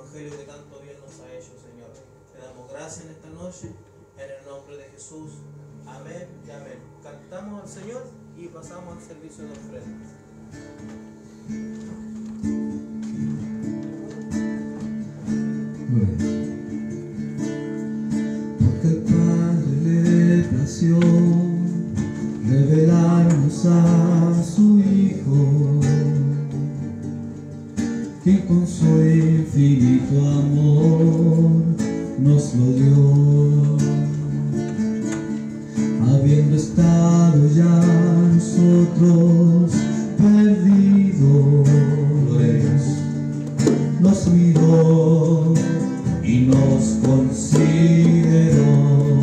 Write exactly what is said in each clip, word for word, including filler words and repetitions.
Evangelio que tanto bien nos ha hecho, Señor. Te damos gracias en esta noche, en el nombre de Jesús. Amén y amén. Cantamos al Señor y pasamos al servicio de ofrenda. Porque el Padre le plació revelarnos a su Hijo, quien con su infinito amor nos lo dio, habiendo estado ya nosotros perdidos, nos miró y nos consideró.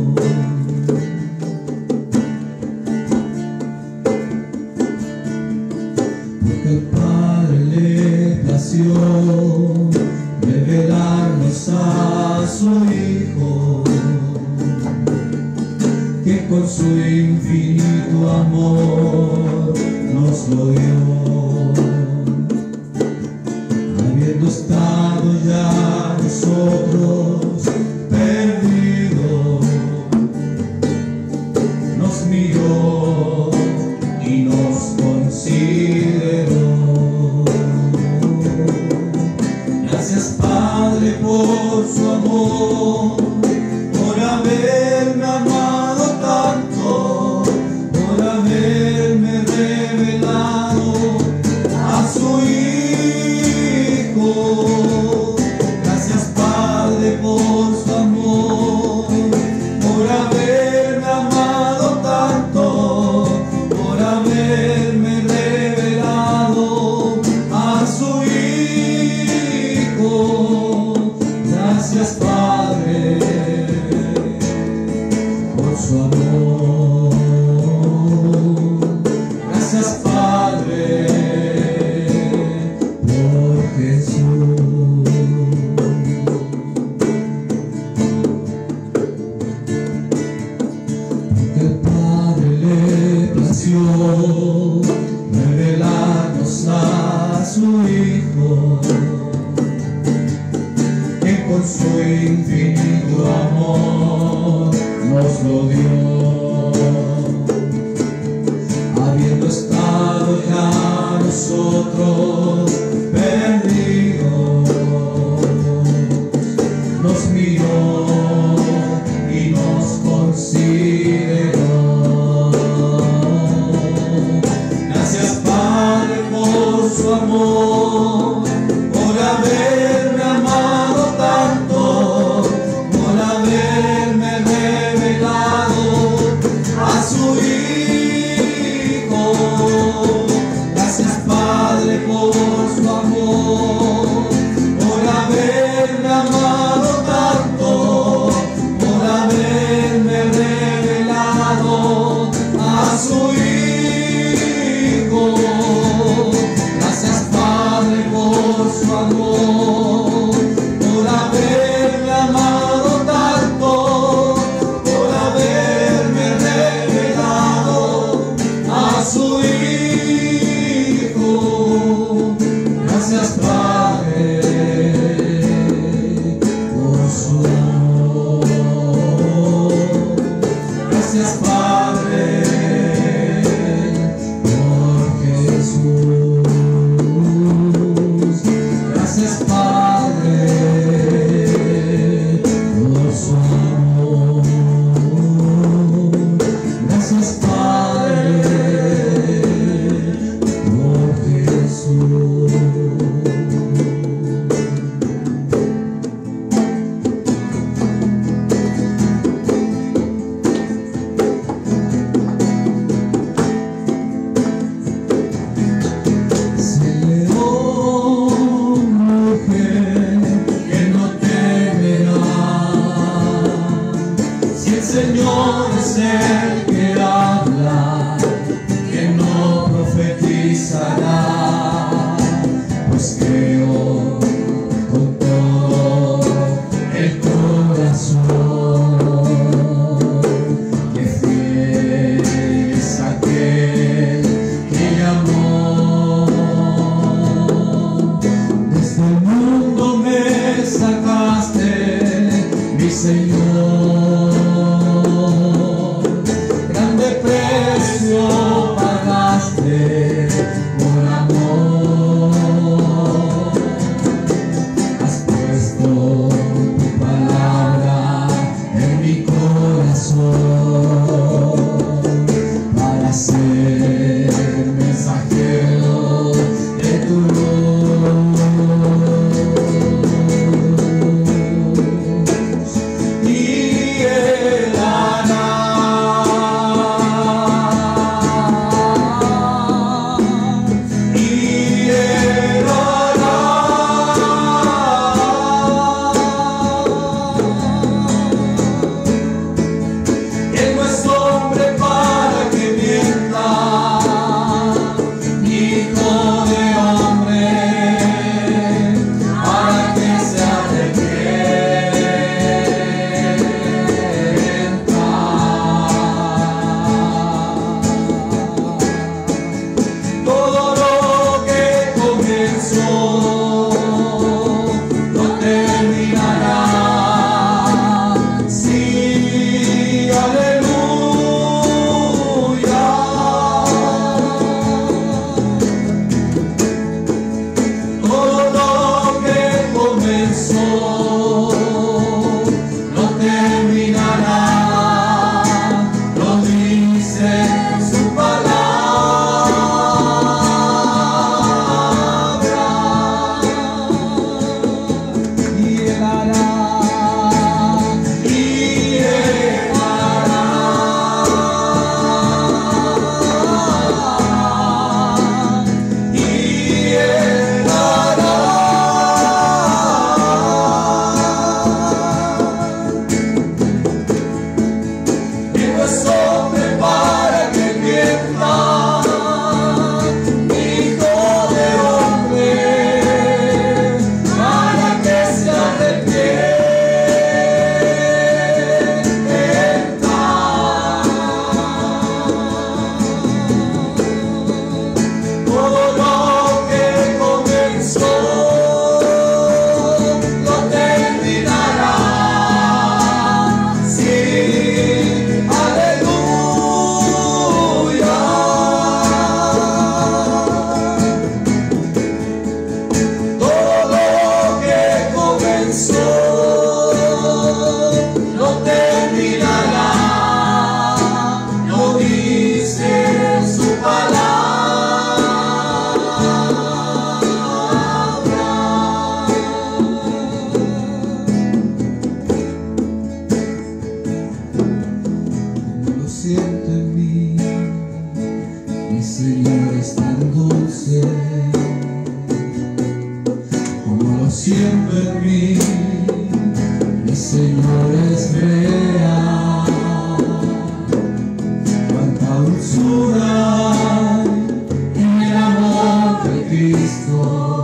Porque el Padre le plació revelarnos a su Hijo, que con su infinito amor nos lo dio, habiendo estado ya nosotros perdidos, nos miró y nos consideró. Gracias, Padre, por su amor, por haberme amado tanto, por haberme revelado a su Hijo. Gracias, Padre, por su amor, por haberme amado tanto, por haberme revelado a su Hijo. Gracias, Padre, por su amor. Gracias, Padre, por Jesús. Porque el Padre le plació revelarnos a su Hijo, que con su infinito amor nos lo dio, habiendo estado ya nosotros perdidos, nos miró y nos consideró. Gracias, Padre, por su amor, por haberme amado tanto, por haberme revelado a su Hijo. Gracias, Padre, por su amor, por haberme amado tanto, por haberme revelado a su Hijo. Gracias, Padre, por su amor, por haberme amado tanto, por haberme revelado a su Hijo. Gracias, Padre, por su amor. Gracias, Padre, por Jesús. Gracias, Padre, por su amor. Gracias, Padre, por Jesús. Se elevó mujer sol no terminará, lo dice su palabra. Como lo siento en mí, mi Señor es tan dulce. Como lo siento en mí, mi Señor es real. Cuánta dulzura en el amor de Cristo,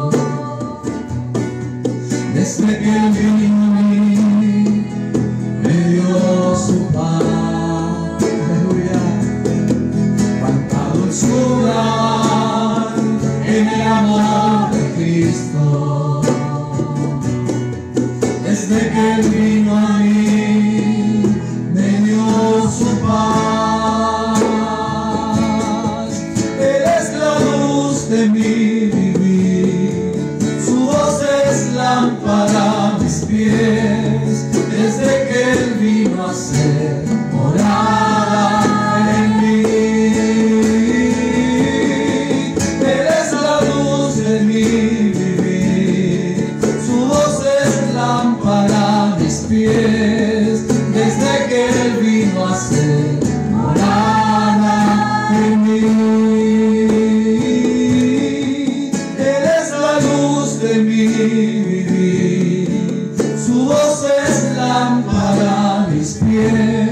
desde que Él vino a mí, me dio su paz. Aleluya. Cuánta dulzura en el amor de Cristo, desde que Él vino a mí, me dio su paz. Él es la luz de mi vivir, su voz es lámpara a mis pies, desde que Él vino a ser morada en mí. Él es la luz de mi vivir, su voz es lámpara a mis pies, desde que Él vino a ser morada en mí. Él es la luz de mi vivir, su voz es lámpara a mis pies,